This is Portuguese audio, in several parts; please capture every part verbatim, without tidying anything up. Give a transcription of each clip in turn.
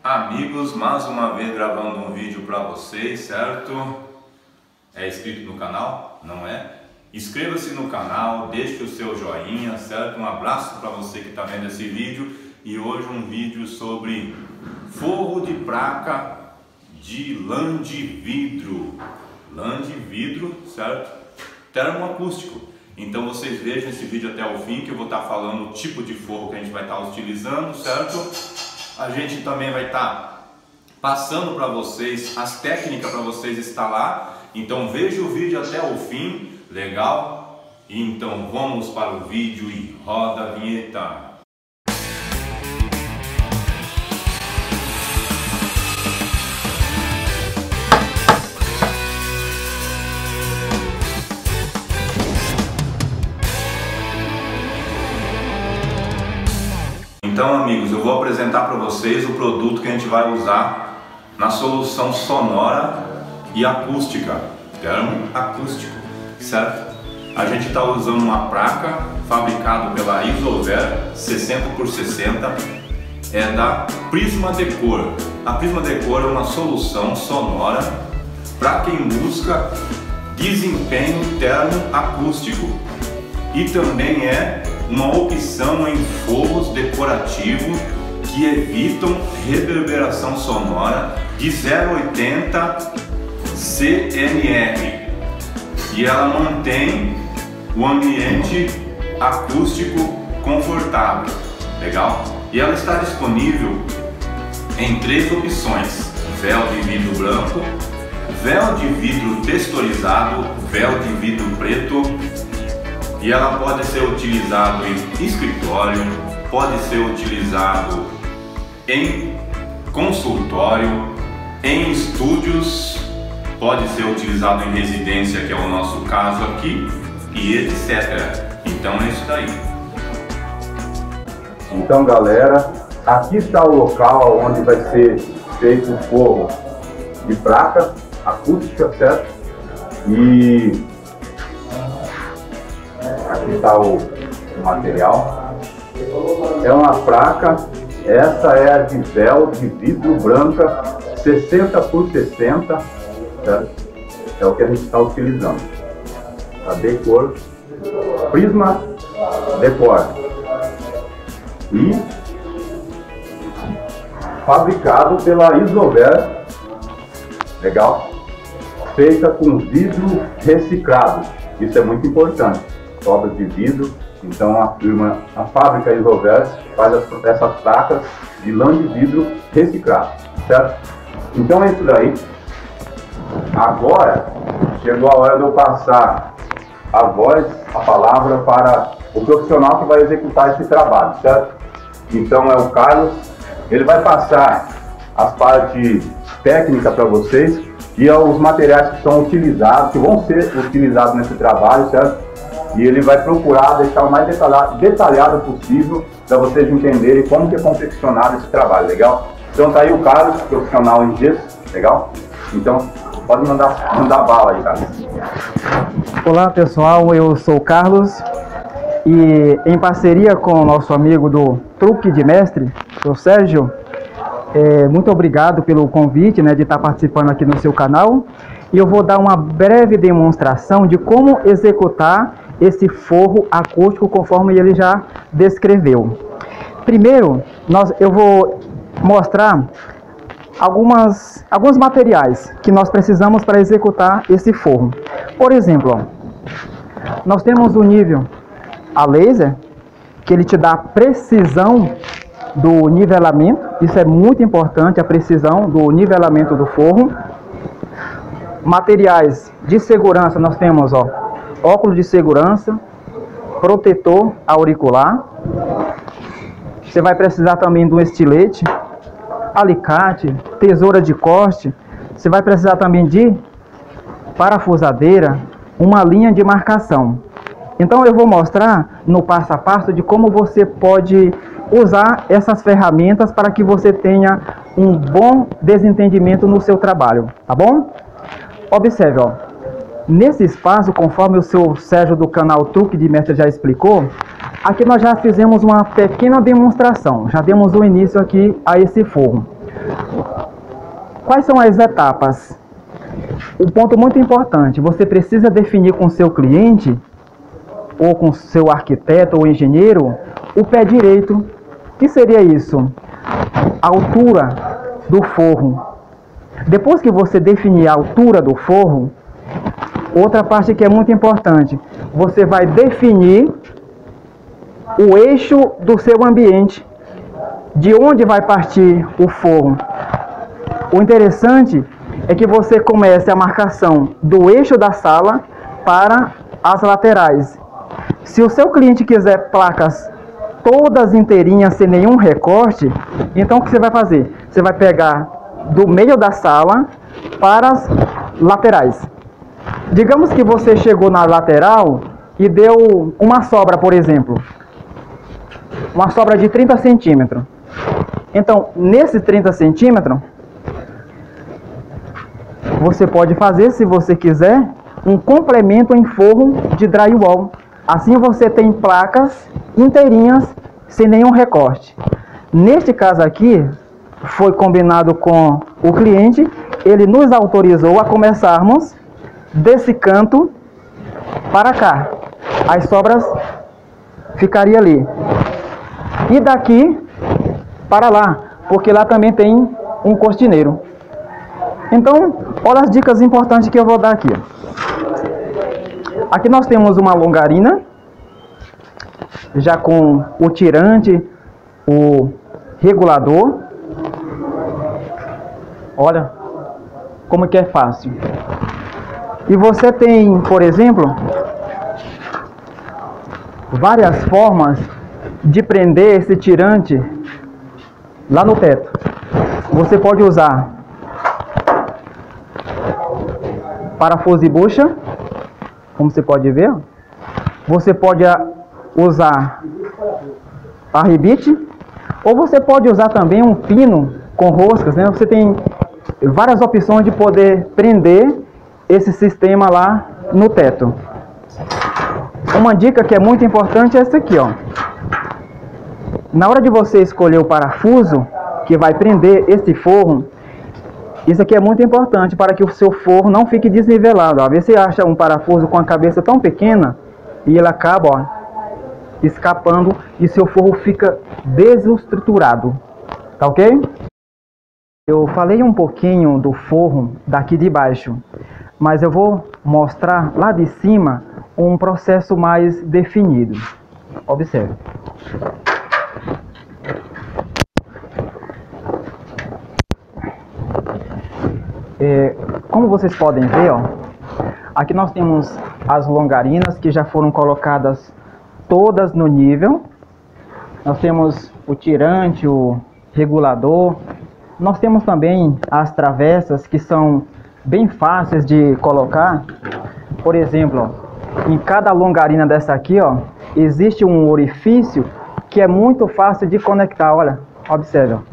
Amigos, mais uma vez gravando um vídeo para vocês, certo? É inscrito no canal? Não é? Inscreva-se no canal, deixe o seu joinha, certo? Um abraço para você que está vendo esse vídeo. E hoje um vídeo sobre forro de placa de lã de vidro. Lã de vidro, certo? Termoacústico. Então vocês vejam esse vídeo até o fim, que eu vou estar falando o tipo de forro que a gente vai estar utilizando, certo? A gente também vai estar passando para vocês as técnicas para vocês instalar. Então veja o vídeo até o fim, legal? Então vamos para o vídeo e roda a vinheta. Então, amigos, eu vou apresentar para vocês o produto que a gente vai usar na solução sonora e acústica, termoacústico, certo? A gente está usando uma placa fabricada pela Isover sessenta por sessenta, é da Prisma Decor. A Prisma Decor é uma solução sonora para quem busca desempenho termoacústico e também é uma opção em forros decorativos que evitam reverberação sonora de zero vírgula oitenta C M R e ela mantém o ambiente acústico confortável, legal? E ela está disponível em três opções: véu de vidro branco, véu de vidro texturizado, véu de vidro preto. E ela pode ser utilizado em escritório, pode ser utilizado em consultório, em estúdios, pode ser utilizado em residência, que é o nosso caso aqui, e etcétera. Então é isso daí. Então, galera, aqui está o local onde vai ser feito o forro de placa acústica, certo? E aqui está o, o material. É uma placa, essa é a de véu de vidro branca sessenta por sessenta, certo? É o que a gente está utilizando. A Decor, Prisma Decor. E fabricado pela Isover, legal? Feita com vidro reciclado. Isso é muito importante. Sobras de vidro, então a firma, a fábrica Isover faz as, essas placas de lã de vidro reciclado, certo? Então é isso daí. Agora chegou a hora de eu passar a voz, a palavra para o profissional que vai executar esse trabalho, certo? Então é o Carlos, ele vai passar as partes técnicas para vocês e os materiais que são utilizados, que vão ser utilizados nesse trabalho, certo? E ele vai procurar deixar o mais detalhado, detalhado possível para vocês entenderem como que é confeccionado esse trabalho, legal? Então tá aí o Carlos, profissional em gesso, legal? Então pode mandar, mandar bala aí, Carlos. Olá pessoal, eu sou o Carlos e em parceria com o nosso amigo do Truque de Mestre, o Sérgio, é, muito obrigado pelo convite, né, de estar participando aqui no seu canal. E eu vou dar uma breve demonstração de como executar esse forro acústico conforme ele já descreveu. Primeiro, nós, eu vou mostrar algumas, alguns materiais que nós precisamos para executar esse forro. Por exemplo, ó, nós temos o nível a laser, que ele te dá a precisão do nivelamento. Isso é muito importante, a precisão do nivelamento do forro. Materiais de segurança, nós temos ó, óculos de segurança, protetor auricular. Você vai precisar também de um estilete, alicate, tesoura de corte. Você vai precisar também de parafusadeira, uma linha de marcação. Então eu vou mostrar no passo a passo de como você pode usar essas ferramentas para que você tenha um bom desentendimento no seu trabalho, tá bom? Observe, ó, nesse espaço, conforme o seu Sérgio do canal Truque de Mestre já explicou, aqui nós já fizemos uma pequena demonstração, já demos o início aqui a esse forro. Quais são as etapas? Um ponto muito importante, você precisa definir com o seu cliente, ou com o seu arquiteto ou engenheiro, o pé direito. O que seria isso? A altura do forro. Depois que você definir a altura do forro, outra parte que é muito importante, você vai definir o eixo do seu ambiente, de onde vai partir o forro. O interessante é que você comece a marcação do eixo da sala para as laterais. Se o seu cliente quiser placas todas inteirinhas, sem nenhum recorte, então o que você vai fazer? Você vai pegar do meio da sala para as laterais. Digamos que você chegou na lateral e deu uma sobra, por exemplo. Uma sobra de trinta centímetros. Então, nesses trinta centímetros, você pode fazer, se você quiser, um complemento em forro de drywall. Assim você tem placas inteirinhas, sem nenhum recorte. Neste caso aqui, foi combinado com o cliente, ele nos autorizou a começarmos desse canto para cá. As sobras ficariam ali. E daqui para lá, porque lá também tem um cortineiro. Então, olha as dicas importantes que eu vou dar aqui. Aqui nós temos uma longarina, já com o tirante, o regulador. Olha como que é fácil. E você tem, por exemplo, várias formas de prender esse tirante lá no teto. Você pode usar parafuso e bucha, como você pode ver. Você pode usar arrebite, ou você pode usar também um pino com roscas, né? Você tem várias opções de poder prender esse sistema lá no teto. Uma dica que é muito importante é essa aqui, ó. Na hora de você escolher o parafuso que vai prender esse forro, isso aqui é muito importante para que o seu forro não fique desnivelado. Às vezes você acha um parafuso com a cabeça tão pequena e ele acaba, ó, escapando e seu forro fica desestruturado. Tá ok? Eu falei um pouquinho do forro daqui de baixo, mas eu vou mostrar lá de cima um processo mais definido. Observe. É, como vocês podem ver, ó, aqui nós temos as longarinas que já foram colocadas todas no nível. Nós temos o tirante, o regulador. Nós temos também as travessas que são bem fáceis de colocar. Por exemplo, ó, em cada longarina dessa aqui, ó, existe um orifício que é muito fácil de conectar. Olha, observe, ó.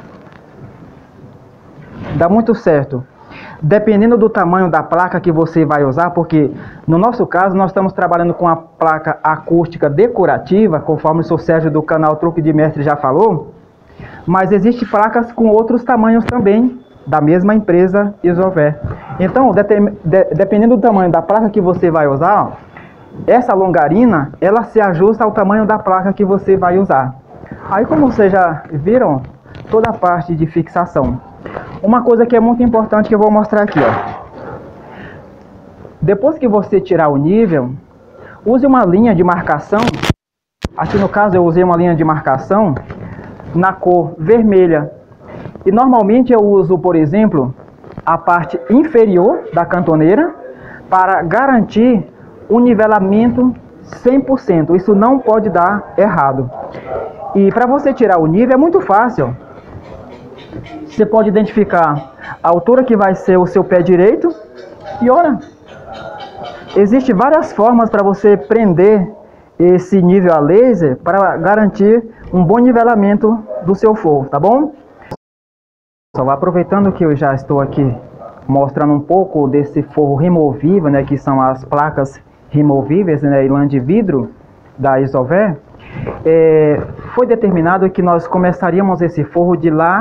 Dá muito certo. Dependendo do tamanho da placa que você vai usar, porque no nosso caso nós estamos trabalhando com a placa acústica decorativa, conforme o seu Sérgio do canal Truque de Mestre já falou, mas existem placas com outros tamanhos também, da mesma empresa Isover. Então, de, de, dependendo do tamanho da placa que você vai usar, ó, essa longarina, ela se ajusta ao tamanho da placa que você vai usar. Aí, como vocês já viram, toda a parte de fixação. Uma coisa que é muito importante que eu vou mostrar aqui, ó. Depois que você tirar o nível, use uma linha de marcação. Aqui no caso eu usei uma linha de marcação na cor vermelha. E normalmente eu uso, por exemplo, a parte inferior da cantoneira para garantir um nivelamento cem por cento. Isso não pode dar errado. E para você tirar o nível é muito fácil. Você pode identificar a altura que vai ser o seu pé direito. E olha, existem várias formas para você prender esse nível a laser para garantir um bom nivelamento do seu forro, tá bom? Só aproveitando que eu já estou aqui mostrando um pouco desse forro removível, né, que são as placas removíveis, né, em lã de vidro da Isover, é, foi determinado que nós começaríamos esse forro de lá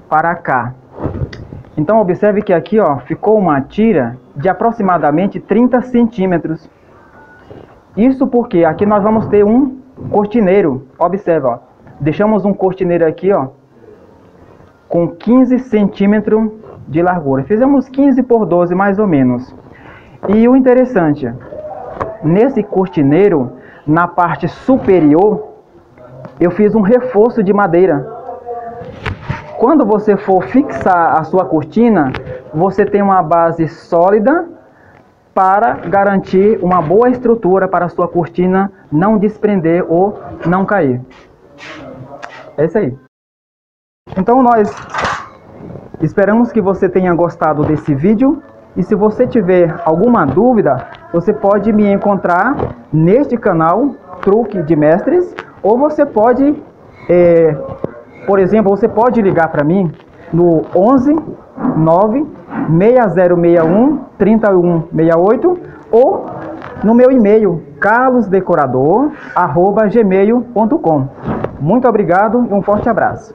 para cá. Então observe que aqui, ó, ficou uma tira de aproximadamente trinta centímetros. Isso porque aqui nós vamos ter um cortineiro. Observa, ó. Deixamos um cortineiro aqui, ó, com quinze centímetros de largura. Fizemos quinze por doze mais ou menos. E o interessante, nesse cortineiro, na parte superior, eu fiz um reforço de madeira. Quando você for fixar a sua cortina, você tem uma base sólida para garantir uma boa estrutura para a sua cortina não desprender ou não cair. É isso aí. Então nós esperamos que você tenha gostado desse vídeo. E se você tiver alguma dúvida, você pode me encontrar neste canal Truque de Mestres, ou você pode, é, por exemplo, você pode ligar para mim no onze nove seis zero seis um três um seis oito ou no meu e-mail carlos decorador arroba gmail ponto com. Muito obrigado e um forte abraço.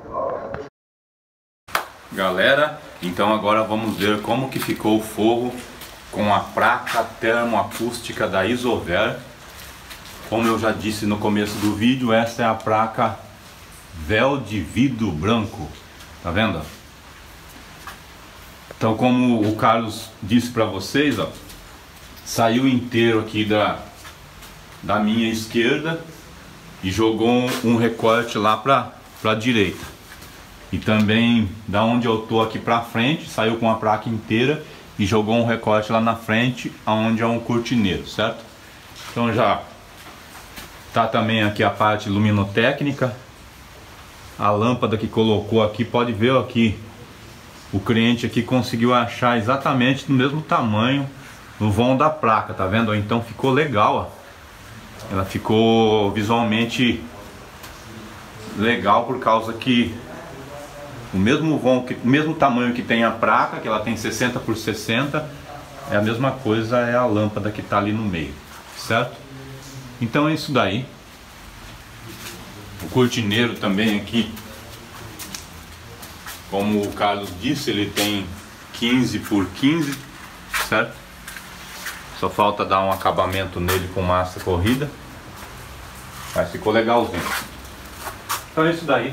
Galera, então agora vamos ver como que ficou o forro com a placa termoacústica da Isover. Como eu já disse no começo do vídeo, essa é a placa véu de vidro branco, tá vendo? Então, como o Carlos disse para vocês, ó, saiu inteiro aqui da, da minha esquerda e jogou um, um recorte lá para a direita. E também da onde eu tô aqui para frente, saiu com a placa inteira e jogou um recorte lá na frente, aonde é um cortineiro, certo? Então já tá também aqui a parte luminotécnica. A lâmpada que colocou aqui, pode ver aqui, o cliente aqui conseguiu achar exatamente no mesmo tamanho no vão da placa, tá vendo? Então ficou legal, ó. Ela ficou visualmente legal por causa que o mesmo vão, que, o mesmo tamanho que tem a placa, que ela tem sessenta por sessenta, é a mesma coisa, é a lâmpada que está ali no meio, certo? Então é isso daí. O cortineiro também aqui, como o Carlos disse, ele tem quinze por quinze, certo? Só falta dar um acabamento nele com massa corrida, mas ficou legalzinho. Então é isso daí.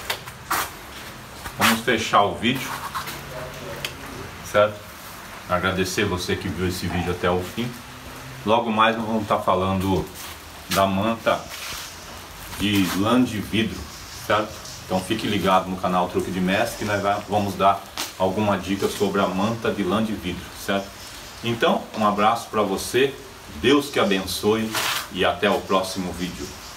Vamos fechar o vídeo, certo? Agradecer você que viu esse vídeo até o fim. Logo mais nós vamos estar falando da manta de lã de vidro, certo? Então fique ligado no canal Truque de Mestre, que nós vamos dar alguma dica sobre a manta de lã de vidro, certo? Então, um abraço para você, Deus que abençoe e até o próximo vídeo.